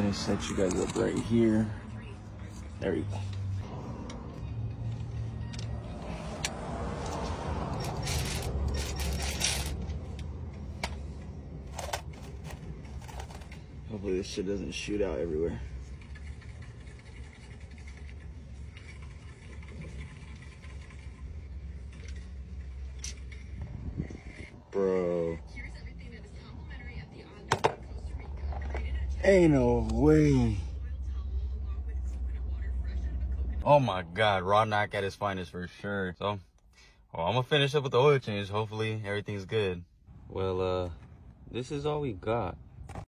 gonna set you guys up right here. There you go. Hopefully this shit doesn't shoot out everywhere. Bro. Ain't no way. Oh my God, raw knock at his finest for sure. So, well, I'm gonna finish up with the oil change. Hopefully everything's good. Well, this is all we got.